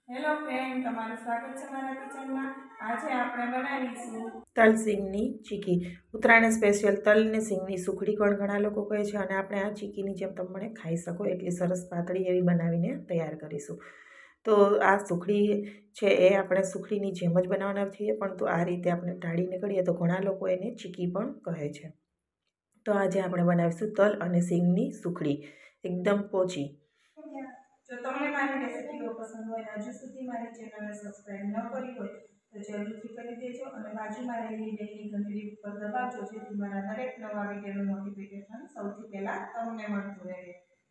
Hello friend, તમારું સ્વાગત છે મારા કિચનમાં। આજે આપણે બનાવીશું તલ સિંગની ચીકી। ઉત્તરાયણ સ્પેશિયલ તલ ને સિંગની સુખડી પણ ઘણા લોકો કહે છે અને આપણે આ ચીકીની જેમ તમને ખાઈ શકો એટલી સરસ પાતળી એવી બનાવીને તૈયાર કરીશું। તો આ સુખડી છે એ આપણે સુખડીની જેમ જ બનાવવાના છીએ, પરંતુ આ રીતે આપણે ઢાળીને કરીએ તો ઘણા લોકો એને ચીકી પણ કહે છે। તો આજે આપણે બનાવીશું તલ અને સિંગની સુખડી, એકદમ પોચી। જો તમને મારી રેસિપીઓ પસંદ હોય અને હજુ સુધી મારી ચેનલને સબસ્ક્રાઇબ ન કરી હોય તો જરૂરથી કરી દેજો અને બાજુમાં રહેલી બેલની ઘંટડી ઉપર દબાવજો, જેથી મારા દરેક નવા વિડીયોનું નોટિફિકેશન સૌથી પહેલાં તમને મળતું રહે।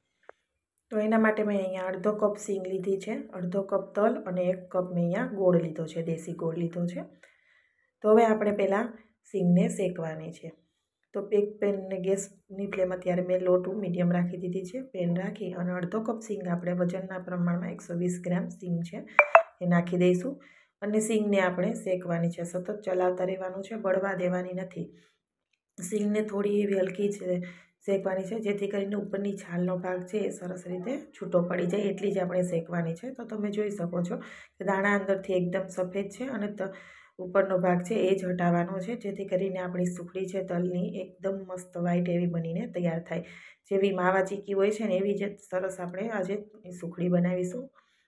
તો એના માટે મેં અહીંયા અડધો કપ સિંગ લીધી છે, અડધો કપ તલ અને 1 કપ મેં અહીંયા ગોળ લીધો છે, દેશી ગોળ લીધો છે। તો હવે આપણે પહેલાં સિંગને શેકવાની છે। તો એક પેનને ગેસની ફ્લેમ અત્યારે મેં લો ટુ મીડિયમ રાખી દીધી છે। પેન રાખી અને અડધો કપ સિંગ આપણે વજનના પ્રમાણમાં 120 ગ્રામ સિંગ છે એ નાખી દઈશું અને સિંગને આપણે શેકવાની છે, સતત ચલાવતા રહેવાનું છે, બળવા દેવાની નથી। સિંગને થોડી એવી હલકી છે શેકવાની છે, જેથી કરીને ઉપરની છાલનો ભાગ છે એ સરસ રીતે છૂટો પડી જાય, એટલી જ આપણે શેકવાની છે। તો તમે જોઈ શકો છો કે દાણા અંદરથી એકદમ સફેદ છે અને ઉપરનો ભાગ છે એ જ હટાવવાનો છે, જેથી કરીને આપણી સુખડી છે તલની એકદમ મસ્ત વ્હાઈટ એવી બનીને તૈયાર થાય। જેવી માવા ચીકી હોય છે ને એવી જ સરસ આપણે આજે સુખડી બનાવીશું।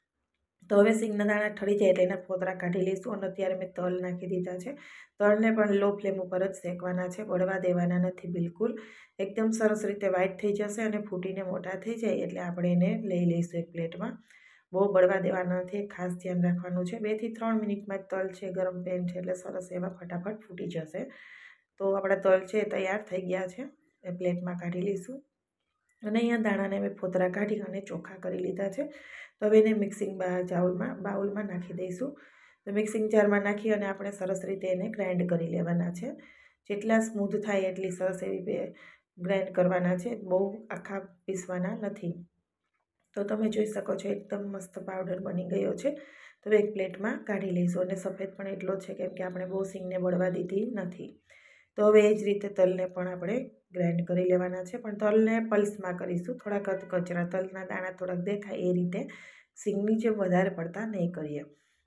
તો હવે સિંગના દાણા ઠરી જાય એટલે એના ફોતરા કાઢી લઈશું અને અત્યારે મેં તલ નાખી દીધા છે। તલને પણ લો ફ્લેમ ઉપર જ શેકવાના છે, બળવા દેવાના નથી બિલકુલ। એકદમ સરસ રીતે વ્હાઈટ થઈ જશે અને ફૂટીને મોટા થઈ જાય એટલે આપણે એને લઈ લઈશું એક પ્લેટમાં। બહુ બળવા દેવાના નથી, ખાસ ધ્યાન રાખવાનું છે। 2 થી 3 મિનિટમાં તલ છે, ગરમ પેન છે એટલે સરસ એવા ફટાફટ ફૂટી જશે। તો આપણા તલ છે તૈયાર થઈ ગયા છે, એ પ્લેટમાં કાઢી લઈશું અને અહીંયા દાણાને મેં ફોતરા કાઢી અને ચોખ્ખા કરી લીધા છે। તો હવે એને મિક્સિંગ બાઉલમાં નાખી દઈશું। તો મિક્સિંગ જારમાં નાખી અને આપણે સરસ રીતે એને ગ્રાઇન્ડ કરી લેવાના છે। જેટલા સ્મૂધ થાય એટલી સરસ એવી ગ્રાઇન્ડ કરવાના છે, બહુ આખા પીસવાના નથી। તો તમે જોઈ શકો છો એકદમ મસ્ત પાવડર બની ગયો છે। તો એક પ્લેટમાં કાઢી લઈશું અને સફેદ પણ એટલો જ છે કેમ કે આપણે બહુ સિંગને બળવા દીધી નથી। તો હવે એ જ રીતે તલને પણ આપણે ગ્રાઇન્ડ કરી લેવાના છે, પણ તલને પલ્સમાં કરીશું, થોડાક કચરા તલના દાણા થોડાક દેખાય એ રીતે, સિંગની જેમ વધારે પડતા નહીં કરીએ।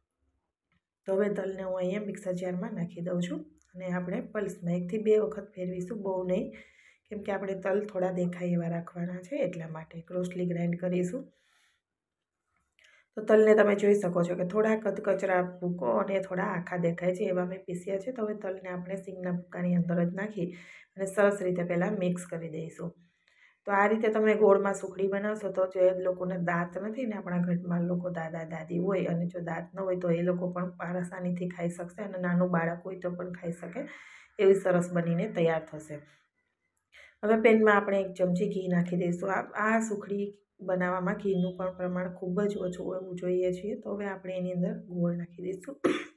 તો હવે તલને હું અહીંયા મિક્સર જારમાં નાખી દઉં છું અને આપણે પલ્સમાં 1 થી 2 વખત ફેરવીશું, બહુ નહીં, કેમ કે આપણે તલ થોડા દેખાય એવા રાખવાના છે, એટલા માટે ક્રોસલી ગ્રાઇન્ડ કરીશું। તો તલને તમે જોઈ શકો છો કે થોડા કચરા ભૂકો અને થોડા આખા દેખાય છે એવા મેં પીસ્યા છે। તો હવે તલને આપણે સિંગના ભૂકાની અંદર જ નાખી અને સરસ રીતે પહેલાં મિક્સ કરી દઈશું। તો આ રીતે તમે ગોળમાં સુખડી બનાવશો તો જે લોકોને દાંત નથી ને, આપણા ઘરમાં લોકો દાદા દાદી હોય અને જો દાંત ન હોય તો એ લોકો પણ આસાનીથી ખાઈ શકશે અને નાનું બાળક હોય તો પણ ખાઈ શકે એવી સરસ બનીને તૈયાર થશે। હવે પેનમાં આપણે 1 ચમચી ઘી નાખી દઈશું। આ સુખડી બનાવવામાં ઘીનું પણ પ્રમાણ ખૂબ જ ઓછું હોવું જોઈએ છે। તો હવે આપણે એની અંદર ગોળ નાખી દઈશું।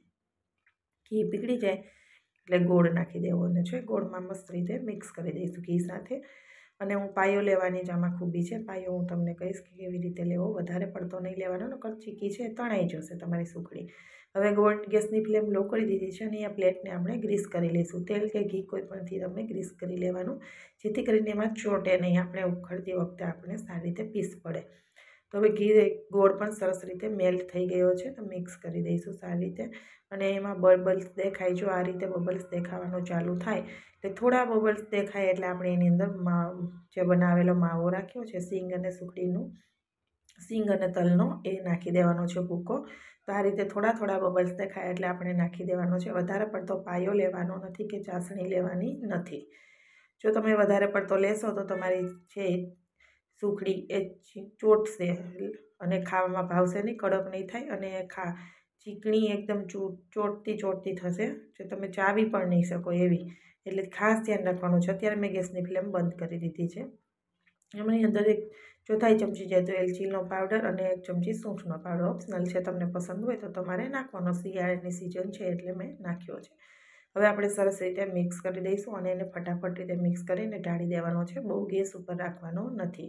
ઘી પીગળી જાય એટલે ગોળ નાખી દેવાનો છે, ગોળમાં મસ્ત રીતે મિક્સ કરી દઈશું ઘી સાથે। અને હું પાયો લેવાની જ આમાં ખૂબી છે, પાયો હું તમને કહીશ કે કેવી રીતે લેવો, વધારે પડતો નહીં લેવાનો, નકર ચીકી છે તણાઈ જશે તમારી સુખડી। હવે ગોળ ગેસની ફ્લેમ લો કરી દીધી છે અને આ પ્લેટને આપણે ગ્રીસ કરી લઈશું, તેલ કે ઘી કોઈ પણથી તમે ગ્રીસ કરી લેવાનું, જેથી કરીને એમાં ચોટે નહીં, આપણે ઉખડતી વખતે આપણે સારી રીતે પીસ પડે। તો હવે ગોળ પણ સરસ રીતે મેલ્ટ થઈ ગયો છે, તો મિક્સ કરી દઈશું સારી રીતે અને એમાં બબલ્સ દેખાય, જો આ રીતે બબલ્સ દેખાવાનું ચાલુ થાય એટલે થોડા બબલ્સ દેખાય એટલે આપણે એની અંદર જે બનાવેલો માવો રાખ્યો છે સિંગ અને સુખડીનું, સિંગ અને તલનો, એ નાખી દેવાનો છે ભૂકો। તો આ રીતે થોડા બબલ્સ દેખાય એટલે આપણે નાખી દેવાનો છે, વધારે પડતો પાયો લેવાનો નથી કે ચાસણી લેવાની નથી। જો તમે વધારે પડતો લેશો તો તમારી છે સુખડી એ ચોટશે અને ખાવામાં ભાવશે નહીં, કડક નહીં થાય અને ચીકણી એકદમ ચોટતી થશે, જો તમે ચાવી પણ નહીં શકો એવી, એટલે ખાસ ધ્યાન રાખવાનું છે। અત્યારે મેં ગેસની ફ્લેમ બંધ કરી દીધી છે। એમની અંદર 1/4 ચમચી જેટલો એલચીનો પાવડર અને 1 ચમચી સૂંઠનો પાવડર ઓપ્શનલ છે, તમને પસંદ હોય તો તમારે નાખવાનો, શિયાળાની સિઝન છે એટલે મેં નાખ્યો છે। હવે આપણે સરસ રીતે મિક્સ કરી દઈશું અને એને ફટાફટ રીતે મિક્સ કરીને ઢાળી દેવાનો છે, બહુ ગેસ ઉપર રાખવાનો નથી।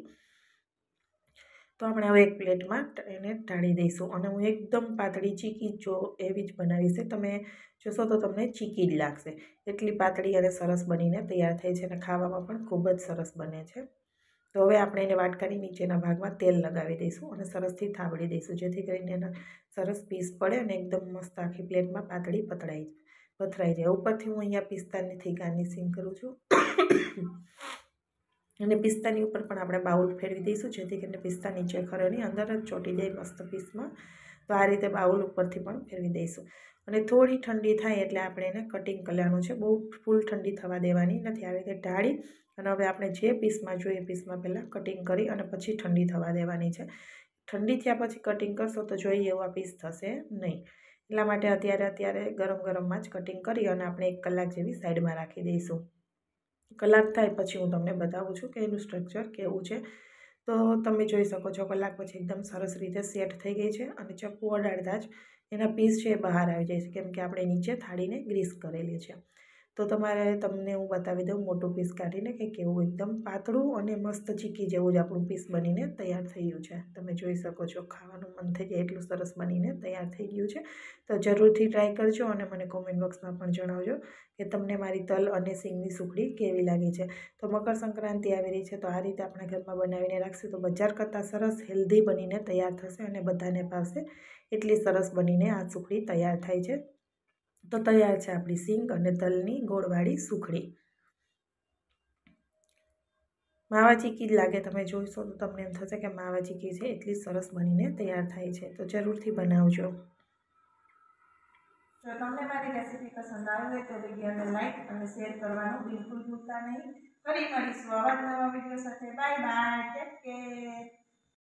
તો આપણે હવે એક પ્લેટમાં એને ઢાળી દઈશું અને હું એકદમ પાતળી ચીકી જો એવી જ બનાવીશ, તમે જોશો તો તમને ચીકી જ લાગશે, એટલી પાતળી અને સરસ બનીને તૈયાર થઈ છે અને ખાવામાં પણ ખૂબ જ સરસ બને છે। તો હવે આપણે એને વાટકાની નીચેના ભાગમાં તેલ લગાવી દઈશું અને સરસથી થાબડી દઈશું, જેથી કરીને એના સરસ પીસ પડે અને એકદમ મસ્ત આખી પ્લેટમાં પાતળી પથરાઈ જાય. ઉપરથી હું અહીંયા પિસ્તાનીથી ગાર્નિશિંગ કરું છું અને પિસ્તાની ઉપર પણ આપણે બાઉલ ફેરવી દઈશું, જેથી કરીને પિસ્તા નીચે ખરે નહીં, અંદર જ ચોંટી જાય મસ્ત પીસમાં. તો આ રીતે બાઉલ ઉપરથી પણ ફેરવી દઈશું અને થોડી ઠંડી થાય એટલે આપણે એને કટિંગ કરવાનું છે. બહુ ફૂલ ઠંડી થવા દેવાની નથી. આવી રીતે ઢાળી અને હવે આપણે જે પીસમાં જોઈએ પીસમાં પહેલાં કટિંગ કરી અને પછી ઠંડી થવા દેવાની છે. ઠંડી થયા પછી કટિંગ કરશો તો જોઈએ એવા પીસ થશે નહીં. એટલા માટે અત્યારે ગરમ ગરમમાં જ કટિંગ કરી અને આપણે 1 કલાક જેવી સાઈડમાં રાખી દઈશું. કલાક થાય પછી હું તમને બતાવું છું કે એનું સ્ટ્રક્ચર કેવું છે. તો તમે જોઈ શકો છો કલાક પછી એકદમ સરસ રીતે સેટ થઈ ગઈ છે અને ચપ્પુ અડાડતા જ એના પીસ છે એ બહાર આવી જાય છે, કેમ કે આપણે નીચે થાળીને ગ્રીસ કરેલી છે. તો તમને હું બતાવી દઉં મોટું પીસ કાઢીને કે કેવું એકદમ પાતળું અને મસ્ત ચીકી જેવું જ આપણું પીસ બનીને તૈયાર થઈ ગયું છે. તમે જોઈ શકો છો, ખાવાનું મન થઈ જાય એટલું સરસ બનીને તૈયાર થઈ ગયું છે. તો જરૂરથી ટ્રાય કરજો અને મને કોમેન્ટ બોક્સમાં પણ જણાવજો કે તમને મારી તલ અને સિંગની સુખડી કેવી લાગી છે. તો મકર સંક્રાંતિ આવી રહી છે, તો આ રીતે આપણા ઘરમાં બનાવીને રાખશું તો બજાર કરતાં સરસ હેલ્ધી બનીને તૈયાર થશે અને બધાને ભાવશે. એટલી સરસ બનીને આ સુખડી તૈયાર થાય છે. તો તૈયાર છે આપણી સિંગ અને તલની ગોળવાળી સુખડી. માવા ચીકી જ લાગે, તમે જોઈશો તો તમને એમ થશે કે માવા ચીકી છે, એટલી સરસ બનીને તૈયાર થાય છે. તો જરૂરથી બનાવજો. જો તમને મારી રેસીપી પસંદ આવે હોય તો વિડીયોને લાઈક અને શેર કરવાનું બિલકુલ ભૂલતા નહીં. ફરી મળીશું આવા જ નવા વિડીયો સાથે. Bye bye, take care.